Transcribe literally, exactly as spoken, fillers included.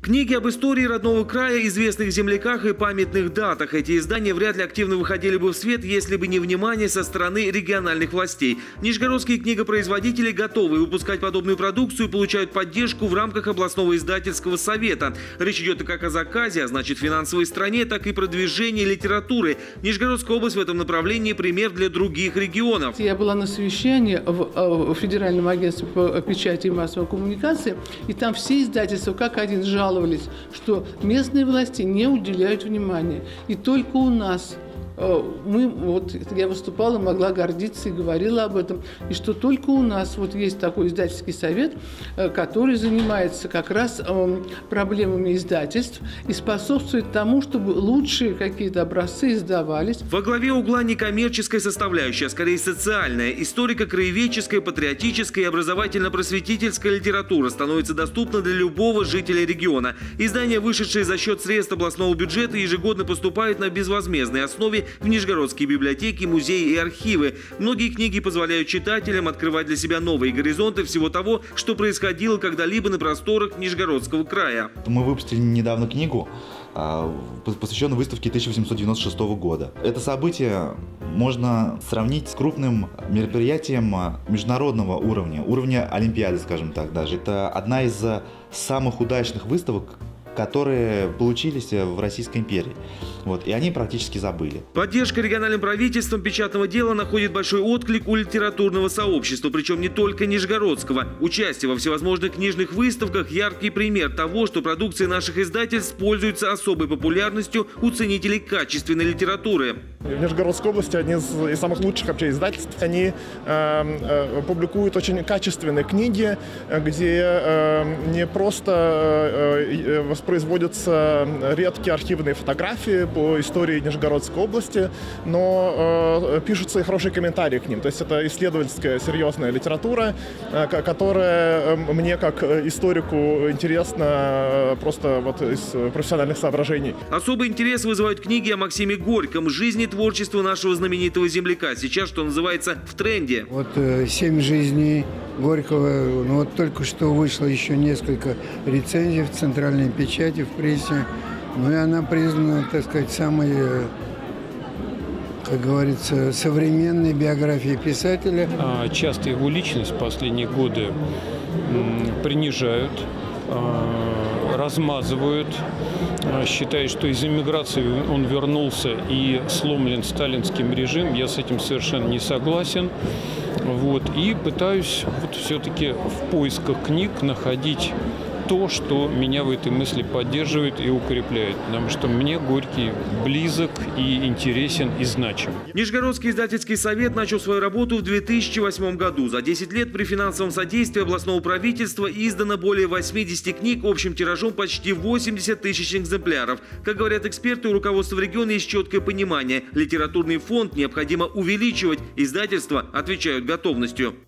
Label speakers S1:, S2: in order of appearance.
S1: Книги об истории родного края, известных земляках и памятных датах. Эти издания вряд ли активно выходили бы в свет, если бы не внимание со стороны региональных властей. Нижегородские книгопроизводители готовы выпускать подобную продукцию и получают поддержку в рамках областного издательского совета. Речь идет как о заказе, а значит финансовой стороне, так и продвижении литературы. Нижегородская область в этом направлении пример для других регионов.
S2: Я была на совещании в, в Федеральном агентстве по печати и массовой коммуникации, и там все издательства как один жаловались, что местные власти не уделяют внимания. И только у нас мы, вот я выступала, могла гордиться и говорила об этом, и что только у нас вот есть такой издательский совет, который занимается как раз проблемами издательств и способствует тому, чтобы лучшие какие-то образцы издавались.
S1: Во главе угла не коммерческая составляющая, а скорее социальная, историко-краеведческая, патриотическая и образовательно-просветительская литература становится доступна для любого жителя региона. Издания, вышедшие за счет средств областного бюджета, ежегодно поступают на безвозмездной основе в нижегородские библиотеки, музеи и архивы. Многие книги позволяют читателям открывать для себя новые горизонты всего того, что происходило когда-либо на просторах Нижегородского края.
S3: Мы выпустили недавно книгу, посвященную выставке тысяча восемьсот девяносто шестого года. Это событие можно сравнить с крупным мероприятием международного уровня, уровня Олимпиады, скажем так даже. Это одна из самых удачных выставок, которые получились в Российской империи. Вот, и они практически забыли.
S1: Поддержка региональным правительством печатного дела находит большой отклик у литературного сообщества, причем не только нижегородского. Участие во всевозможных книжных выставках – яркий пример того, что продукция наших издательств пользуется особой популярностью у ценителей качественной литературы.
S4: В Нижегородской области одни из, из самых лучших вообще издательств. Они э, э, публикуют очень качественные книги, где э, не просто э, воспроизводятся редкие архивные фотографии по истории Нижегородской области, но э, пишутся и хорошие комментарии к ним. То есть это исследовательская серьезная литература, э, которая мне как историку интересна просто вот из профессиональных соображений.
S1: Особый интерес вызывают книги о Максиме Горьком, жизни, творчество нашего знаменитого земляка. Сейчас, что называется, в тренде.
S5: Вот э, «Семь жизней Горького», ну вот только что вышло еще несколько рецензий в центральной печати, в прессе. Ну и она признана, так сказать, самой, как говорится, современной биографией писателя.
S6: Часто его личность в последние годы принижают, размазывают, считая, что из эмиграции он вернулся и сломлен сталинским режимом. Я с этим совершенно не согласен. Вот. И пытаюсь вот все-таки в поисках книг находить то, что меня в этой мысли поддерживает и укрепляет, потому что мне Горький близок и интересен и значим.
S1: Нижегородский издательский совет начал свою работу в две тысячи восьмом году. За десять лет при финансовом содействии областного правительства издано более восьмидесяти книг общим тиражом почти восемьдесят тысяч экземпляров. Как говорят эксперты, у руководства региона есть четкое понимание: литературный фонд необходимо увеличивать. Издательства отвечают готовностью.